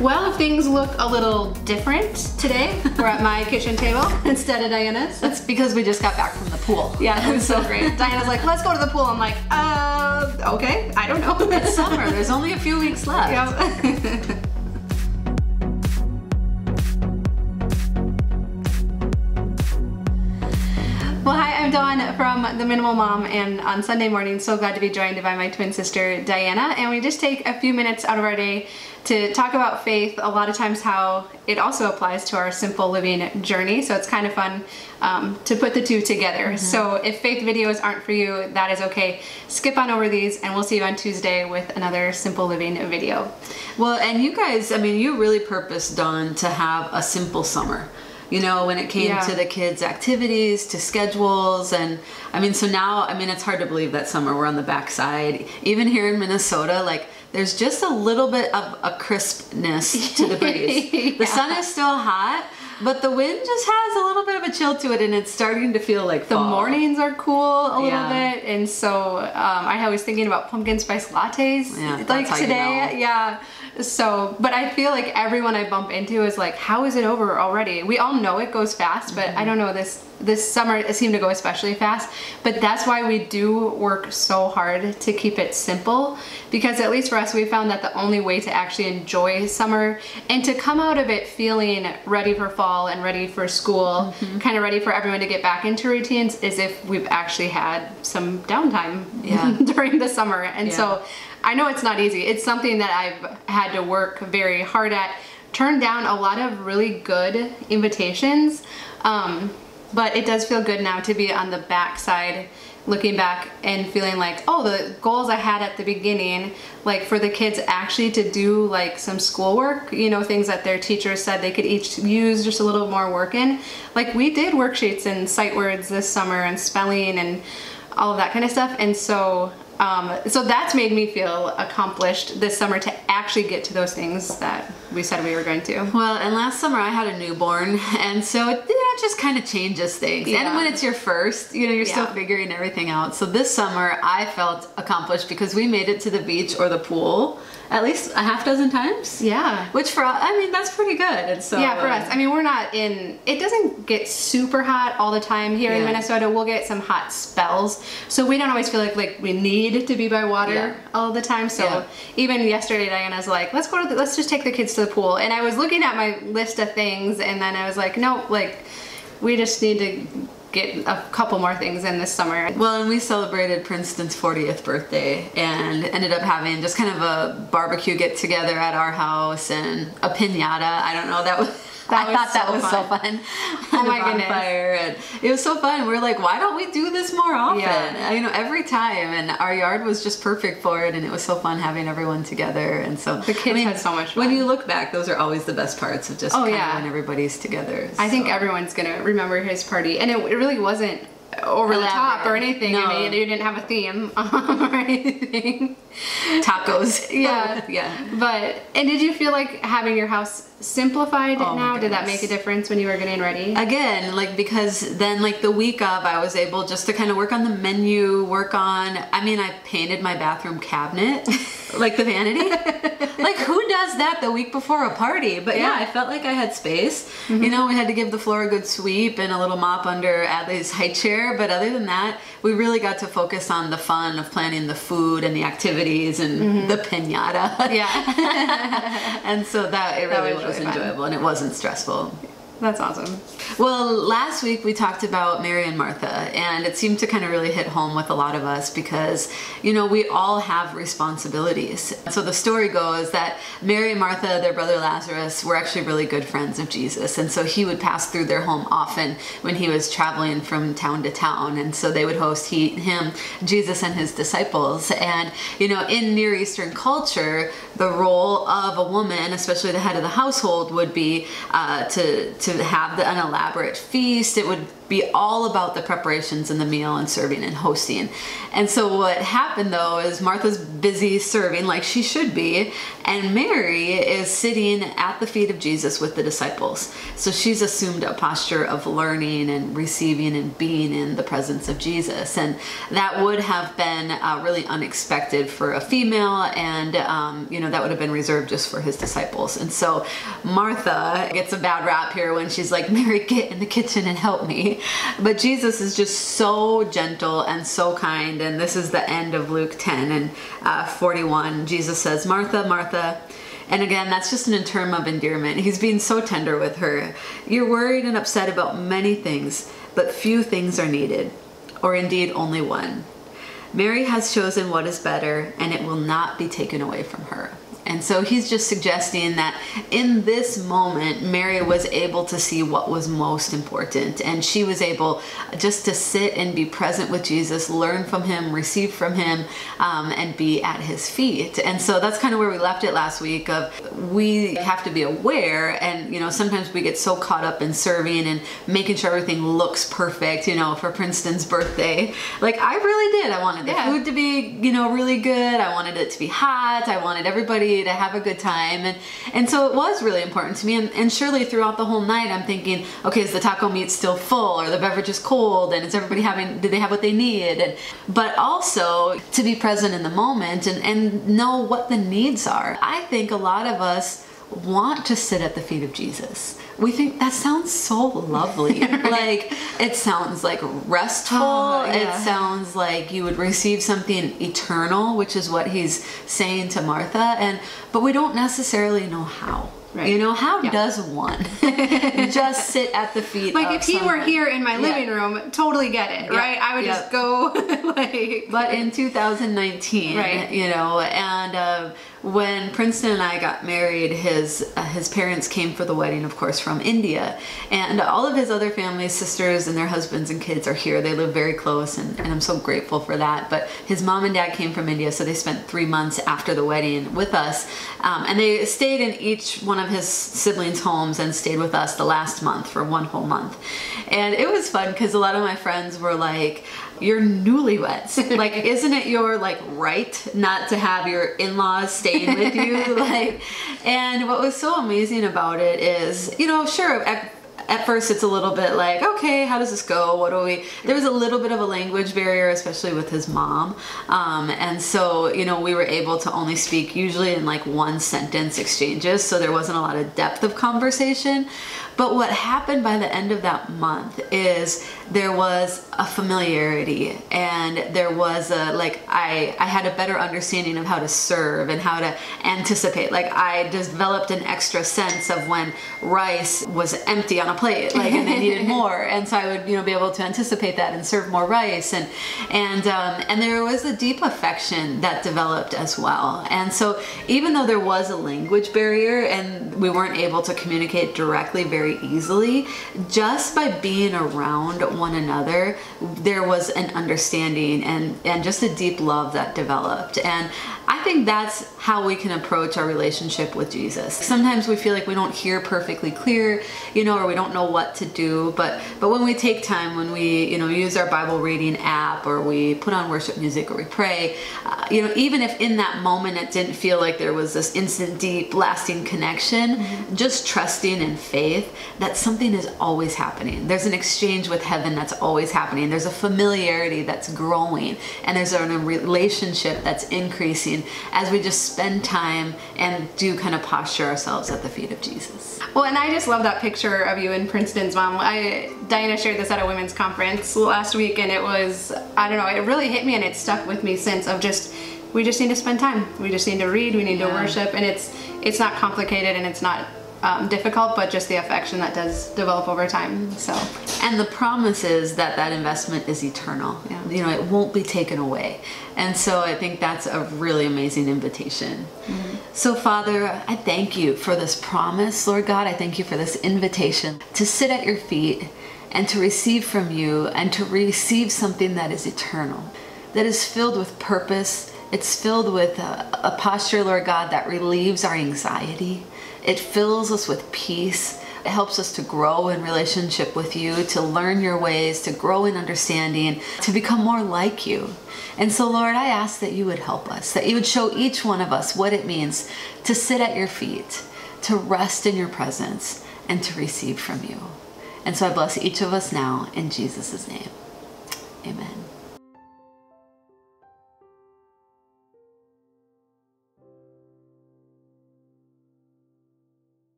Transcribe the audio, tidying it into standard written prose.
Well, things look a little different today. We're at my kitchen table instead of Diana's. That's because we just got back from the pool. Yeah, it was so great. Diana's like, let's go to the pool. I'm like, okay, I don't know. It's summer, there's only a few weeks left. Yep. Well, hi, I'm Dawn from The Minimal Mom, and on Sunday morning, so glad to be joined by my twin sister, Diana, and we just take a few minutes out of our day to talk about faith, a lot of times how it also applies to our simple living journey, so it's kind of fun to put the two together. Mm-hmm. So if faith videos aren't for you, that is okay. Skip on over these, and we'll see you on Tuesday with another simple living video. Well, and you guys, I mean, you really purposed, Dawn, to have a simple summer. You know, when it came to the kids' activities, to schedules, and I mean, so now, I mean, it's hard to believe that summer we're on the backside. Even here in Minnesota, like, there's just a little bit of a crispness to the breeze. The sun is still hot, but the wind just has a little bit of a chill to it, and it's starting to feel like fall. The mornings are cool a little bit, and so I was thinking about pumpkin spice lattes like today. Yeah. So, but I feel like everyone I bump into is like, how is it over already? We all know it goes fast, but I don't know, this summer it seemed to go especially fast. But that's why we do work so hard to keep it simple, because at least for us, we found that the only way to actually enjoy summer and to come out of it feeling ready for fall and ready for school, kind of ready for everyone to get back into routines, is if we've actually had some downtime during the summer. And so I know it's not easy. It's something that I've had to work very hard at, turn down a lot of really good invitations, but it does feel good now to be on the backside, looking back and feeling like, oh, the goals I had at the beginning, like for the kids actually to do like some schoolwork, you know, things that their teachers said they could each use just a little more work in. Like we did worksheets and sight words this summer and spelling and all of that kind of stuff. And so so that's made me feel accomplished this summer to actually get to those things that we said we were going to. Well, and last summer I had a newborn, and so it just kind of changes things. Yeah. And when it's your first, you know, you're still figuring everything out. So this summer I felt accomplished because we made it to the beach or the pool at least a half dozen times. Yeah. Which for, I mean, that's pretty good. And so yeah, for us, I mean, we're not in, it doesn't get super hot all the time here in Minnesota. We'll get some hot spells. So we don't always feel like we need to be by water all the time. So even yesterday, Diana's like, let's just take the kids to the pool. And I was looking at my list of things, and then I was like, nope, like we just need to get a couple more things in this summer. Well, and we celebrated Princeton's 40th birthday and ended up having just kind of a barbecue get together at our house and a piñata. I don't know, I thought that was so fun. Oh my goodness. And it was so fun. We're like, why don't we do this more often? Yeah. You know, every time. And our yard was just perfect for it. And it was so fun having everyone together. And so the kids had so much fun. When you look back, those are always the best parts of just kind of when everybody's together. I think everyone's going to remember his party. And it really wasn't over the top or anything. No. I mean, you didn't have a theme or anything. Tacos. Yeah. But, and did you feel like having your house simplified now? Did that make a difference when you were getting ready? Again, like, because then like the week of, I was able just to kind of work on the menu, I mean, I painted my bathroom cabinet, like the vanity. Like, who does that the week before a party? But yeah, I felt like I had space. You know, we had to give the floor a good sweep and a little mop under Adley's high chair. But other than that, we really got to focus on the fun of planning the food and the activities and the piñata. Yeah. And so it really was enjoyable, and it wasn't stressful. That's awesome. Well, last week we talked about Mary and Martha, and it seemed to kind of really hit home with a lot of us because, you know, we all have responsibilities. So the story goes that Mary and Martha, their brother Lazarus, were actually really good friends of Jesus, and so he would pass through their home often when he was traveling from town to town, and so they would host him, Jesus, and his disciples. And, you know, in Near Eastern culture, the role of a woman, especially the head of the household, would be to to have an elaborate feast. It would be all about the preparations and the meal and serving and hosting. And so what happened though is Martha's busy serving like she should be, and Mary is sitting at the feet of Jesus with the disciples. So she's assumed a posture of learning and receiving and being in the presence of Jesus. And that would have been really unexpected for a female, and that would have been reserved just for his disciples. And so Martha gets a bad rap here when she's like, Mary, get in the kitchen and help me. But Jesus is just so gentle and so kind. And this is the end of Luke 10 and 41. Jesus says, Martha, Martha. And again, that's just an term of endearment. He's being so tender with her. You're worried and upset about many things, but few things are needed, or indeed only one. Mary has chosen what is better, and it will not be taken away from her. And so he's just suggesting that in this moment, Mary was able to see what was most important. And she was able just to sit and be present with Jesus, learn from him, receive from him, and be at his feet. And so that's kind of where we left it last week of we have to be aware. And, sometimes we get so caught up in serving and making sure everything looks perfect, for Princeton's birthday. Like I really did. I wanted the food to be, really good. I wanted it to be hot. I wanted everybody to have a good time, and so it was really important to me, and surely throughout the whole night I'm thinking, okay, is the taco meat still full, or the beverage is cold, and is everybody do they have what they need? But also to be present in the moment and know what the needs are. I think a lot of us want to sit at the feet of Jesus. We think that sounds so lovely. Right. Like it sounds like restful. It sounds like you would receive something eternal, which is what he's saying to Martha. But we don't necessarily know how. Right. How does one just sit at the feet like of if he someone? were here in my living room, totally get it, right? I would just go But in 2019, and when Princeton and I got married, his parents came for the wedding, of course, from India, and all of his other family, sisters and their husbands and kids are here. They live very close, and I'm so grateful for that. But his mom and dad came from India, so they spent 3 months after the wedding with us, and they stayed in each one of his siblings' homes and stayed with us the last month for 1 whole month. And it was fun because a lot of my friends were like, you're newlyweds. Like, isn't it your right not to have your in-laws staying with you? And what was so amazing about it is, sure, at first it's a little bit like, okay, how does this go? There was a little bit of a language barrier, especially with his mom. And so, we were able to only speak usually in 1 sentence exchanges. So there wasn't a lot of depth of conversation. But what happened by the end of that month is there was a familiarity, and there was I had a better understanding of how to serve and how to anticipate. I developed an extra sense of when rice was empty on a plate, and they needed more. And so I would, be able to anticipate that and serve more rice. And there was a deep affection that developed as well. And so even though there was a language barrier and we weren't able to communicate directly very easily, just by being around one another, there was an understanding and just a deep love that developed. And I think that's how we can approach our relationship with Jesus. Sometimes we feel like we don't hear perfectly clear, or we don't know what to do. But when we take time, when we, use our Bible reading app, or we put on worship music, or we pray, even if in that moment it didn't feel like there was this instant, deep, lasting connection, just trusting in faith that something is always happening. There's an exchange with heaven that's always happening. There's a familiarity that's growing, and there's a relationship that's increasing as we just spend time and do kind of posture ourselves at the feet of Jesus. Well, and I just love that picture of you and Princeton's mom. Diana shared this at a women's conference last week, and it was, I don't know, it really hit me, and it stuck with me since of we just need to spend time. We just need to read, we need to worship, and it's not complicated, and it's not difficult, but just the affection that does develop over time. So, and the promise is that investment is eternal. It won't be taken away. And so I think that's a really amazing invitation. So Father, I thank you for this promise, Lord God. I thank you for this invitation to sit at your feet and to receive from you, and to receive something that is eternal, that is filled with purpose. It's filled with a posture, Lord God, that relieves our anxiety. It fills us with peace. It helps us to grow in relationship with you, to learn your ways, to grow in understanding, to become more like you. And so, Lord, I ask that you would help us, that you would show each one of us what it means to sit at your feet, to rest in your presence, and to receive from you. And so I bless each of us now in Jesus' name. Amen.